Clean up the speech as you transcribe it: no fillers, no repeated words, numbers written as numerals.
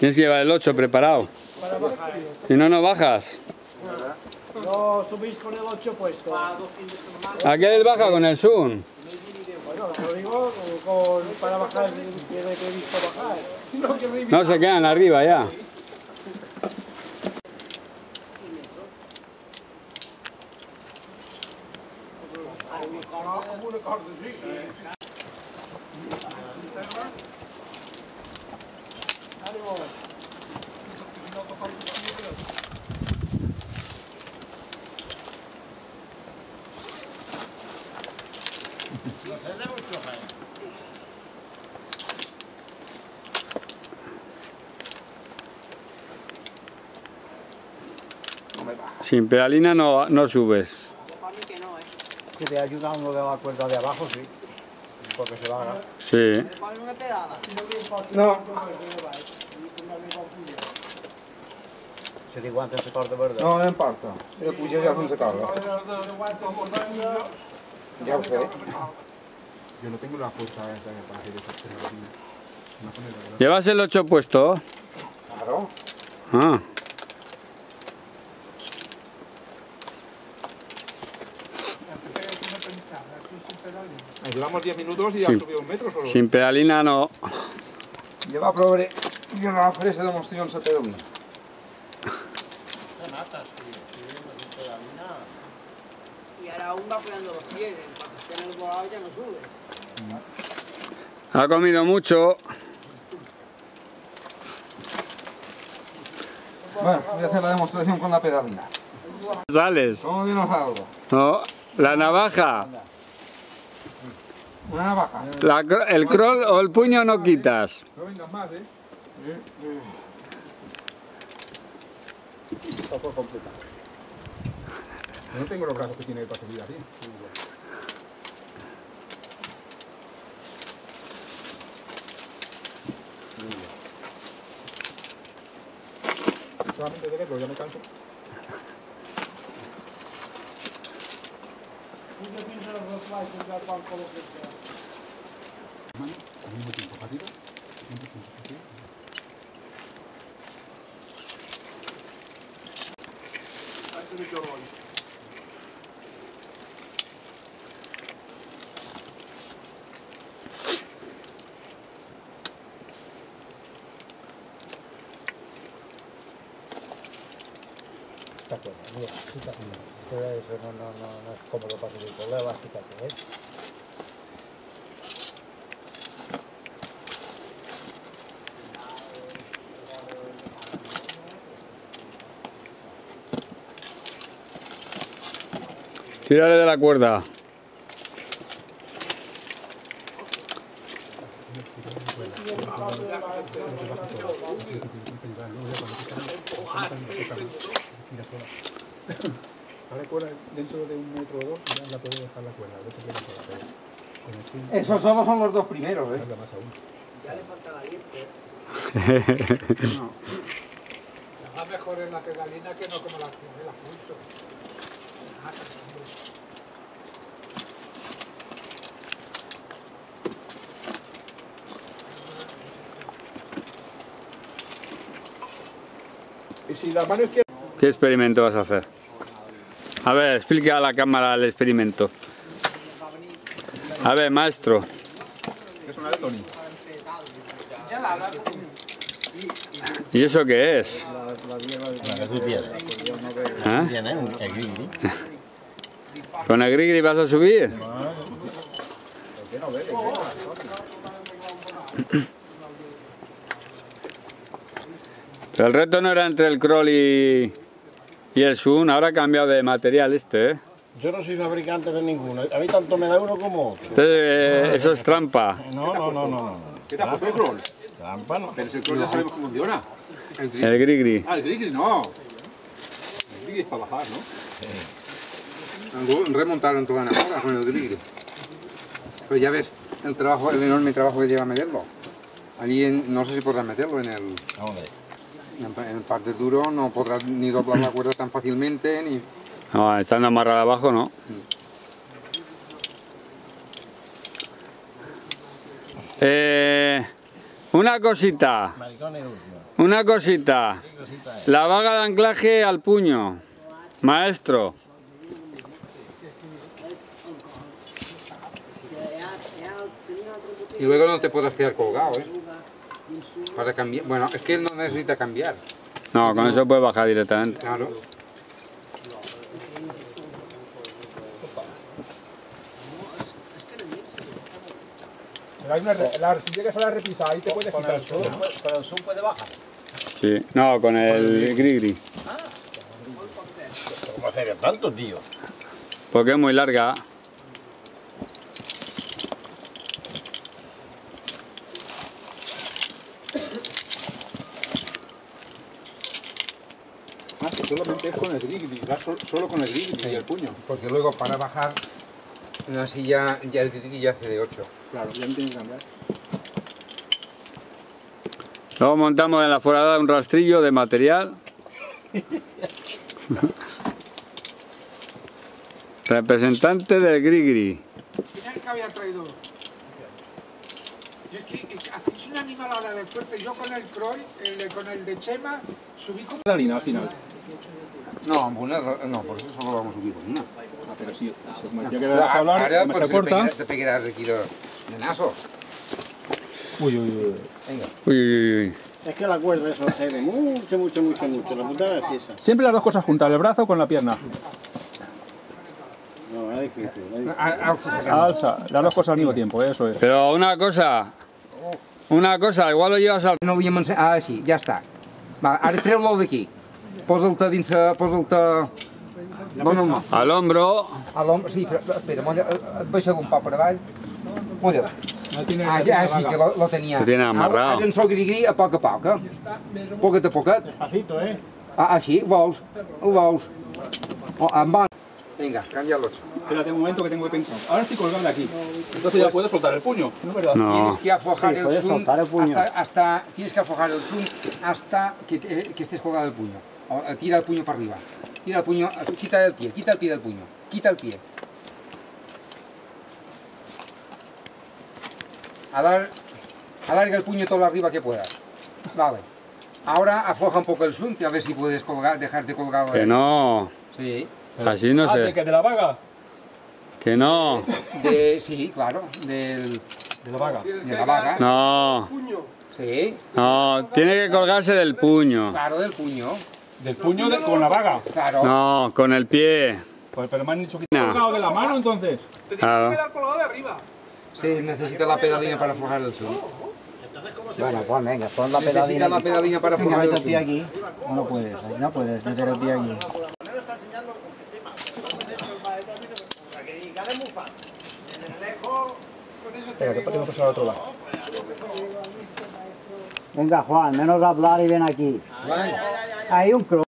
Tienes que llevar el 8 preparado. Para bajar. Si no, no bajas. No subís con el 8 puesto. Aquel baja con el Sun. Bueno, lo digo para bajar, tiene previsto bajar. No, se quedan arriba ya. Sin pedalina no subes. Si te ayuda uno de la cuerda de abajo, sí. Porque se va a ganar. Sí. No. Se ti aguanta ese corte verde. No, no importa. Yo puse ya sense carga. Ya lo sé. Yo no tengo la fuerza esta para hacer eso. ¿Llevas el 8 puesto? Claro. Ah. Llevamos 10 minutos y ya Sí. ha subido un metro solo. Sin pedalina no. Lleva prove i una fresa demostracions a pedalina. Y ahora aún va apoyando los pies, en cuanto esté en el volado ya no sube. Ha comido mucho. Bueno, voy a hacer la demostración con la pedalina. Sales. ¿Cómo dinos algo? No, la navaja. Una navaja. El crawl o el puño no quitas. No vengas más, ¿eh? Está por completar. Yo no tengo los brazos que tiene para subir así. Solamente de verlo ya me canso. Al mismo tiempo, arriba, siempre juntos, ¿sí? Está bueno, mira, quítate. Eso no es cómodo para subir por levas, quítate, ¿eh? Tírale de la cuerda. Ahora cuerda dentro de un metro o dos ya la puedo dejar la cuerda, a veces queda sola, pero con el fin Esos solo son los dos primeros, ¿eh? tarda más aún. Ya le falta la diente. Va mejor en la pedalina que no como la pulso. Y si la mano izquierda... ¿Qué experimento vas a hacer? A ver, explica a la cámara el experimento. A ver, maestro. Es una de Tony. ¿Y eso qué es? ¿Ah? ¿Con el grigri vas a subir? Pero el reto no era entre el crawl y el Sun, ahora ha cambiado de material este, ¿eh? Yo no soy fabricante de ninguno. A mí tanto me da uno como otro. Eso es trampa. No. ¿Qué te ha puesto el crawl? Trampa no. Pero si el crawl ya sabemos cómo funciona. El grigri. Ah, el grigri no. El grigri es para bajar, ¿no? Remontaron toda la hora con el grigri. Pero ya ves el enorme trabajo que lleva meterlo. Allí no sé si podrás meterlo en el... ¿Dónde? En el parte duro no podrás ni doblar la cuerda tan fácilmente ni... No, estando amarrado abajo, no. Una cosita. Maricón y dulce. Una cosita. ¿Qué cosita es? La vaga de anclaje al puño. Maestro. Y luego no te podrás quedar colgado, ¿eh? Para cambiar. Bueno, es que él no necesita cambiar. No, con eso puedes bajar directamente. Claro. Si llegas a la repisa, ahí te puedes quitar el zoom. Con el zoom puede bajar. Sí. No, con el gris. ¿Cómo hacer tanto, tío? Porque es muy larga. Ah, que solamente es con el grigri, va solo con el grigri y el puño. Porque luego para bajar así ya el grigri ya hace de 8. Claro, ya no tienes que cambiar. Luego montamos en la forada un rastrillo de material. Representante del grigri. Mira que había traído. Y es que hacéis una animalada de fuerte. Yo con el Croy, con el de Chema, subí como... La línea al final. No, no, por eso solo vamos a subir con una. Ah, pero sí, como decía que vas a hablar, Ahora, me pues, se corta. te pegarás de kilo de naso. Uy, uy, uy. Venga. Uy, uy, uy. Es que la cuerda eso cede mucho. La putada es esa. Siempre las dos cosas juntas, el brazo con la pierna. No, es difícil. Alza, las dos cosas al mismo tiempo, eso es. Pero una cosa, igual lo llevas al... No havíem ensenyat... Ah, sí, ja està. Va, ara treu-lo d'aquí. Posa'l-te dins... Posa'l-te... Dóna'l-me. al hombro. A l'ombra... Sí, però espera, et baixa'l un poc per avall. Mulla't. No tiene, Ah, ja, sí, que lo tenía. Lo tiene amarrado. Ara en sol gri-gri a poc, poquet a poquet. Despacito, Ah, així, ho veus? Ho veus? Oh, en bon. Vinga, canvia-lo. Espérate un momento que tengo que pensar. Ahora estoy colgado de aquí. Entonces ya puedo soltar el puño, ¿no es verdad? No. Tienes que aflojar Sí, el puedes zoom soltar el puño. tienes que aflojar el zoom hasta que estés colgado del puño. Tira el puño para arriba. Tira el puño, quita el pie del puño. Quita el pie. Alarga el puño todo lo arriba que puedas. Vale. Ahora afloja un poco el zoom, a ver si puedes dejarte colgado. Que no. Sí. Así no sé. ¿De la vaga? Que no. Sí, claro. De De la vaga. la vaga. No. Sí. No. Tiene que colgarse del puño. Claro, del puño. ¿Del puño con la vaga? Claro. No, con el pie. Pues pero me han dicho que No. colgado de la mano entonces. Claro. colgado de arriba. Sí, necesita la pedalina para aflojar el zoom. Bueno, pues venga, pon la Necesita pedalina la aquí. pedalina para Venga, aflojar el mete el pie zoom. aquí. No puedes meter el pie aquí. Espera, que tengo que pasar al otro lado. Venga, Juan, menos hablar y ven aquí. Hay un cross.